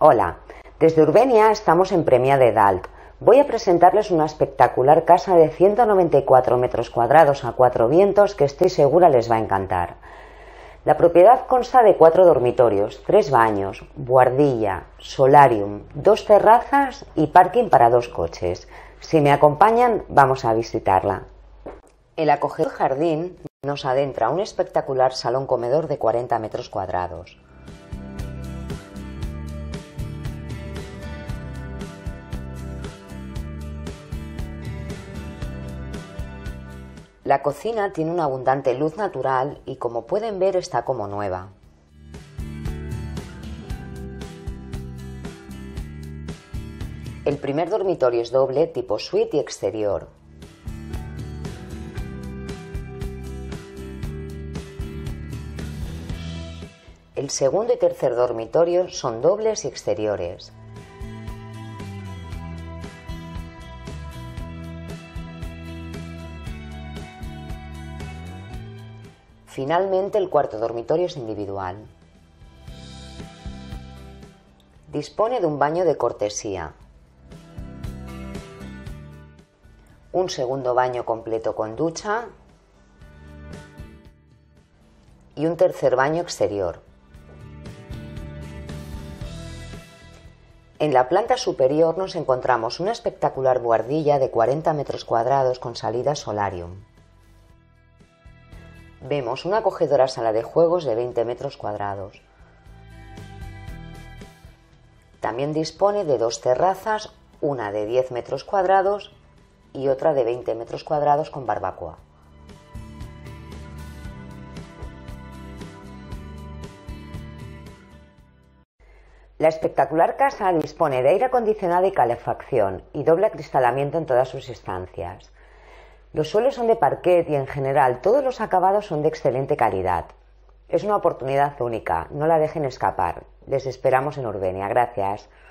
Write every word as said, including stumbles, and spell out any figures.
Hola, desde Urbenia estamos en Premià de Dalt. Voy a presentarles una espectacular casa de ciento noventa y cuatro metros cuadrados a cuatro vientos que estoy segura les va a encantar. La propiedad consta de cuatro dormitorios, tres baños, buhardilla, solarium, dos terrazas y parking para dos coches. Si me acompañan, vamos a visitarla. El acogedor jardín nos adentra a un espectacular salón comedor de cuarenta metros cuadrados. La cocina tiene una abundante luz natural y, como pueden ver, está como nueva. El primer dormitorio es doble, tipo suite y exterior. El segundo y tercer dormitorio son dobles y exteriores. Finalmente, el cuarto dormitorio es individual. Dispone de un baño de cortesía, un segundo baño completo con ducha y un tercer baño exterior. En la planta superior nos encontramos una espectacular buhardilla de cuarenta metros cuadrados con salida solarium. Vemos una acogedora sala de juegos de veinte metros cuadrados. También dispone de dos terrazas, una de diez metros cuadrados y otra de veinte metros cuadrados con barbacoa. La espectacular casa dispone de aire acondicionado y calefacción y doble acristalamiento en todas sus estancias. Los suelos son de parquet y en general todos los acabados son de excelente calidad. Es una oportunidad única, no la dejen escapar. Les esperamos en Urbenia. Gracias.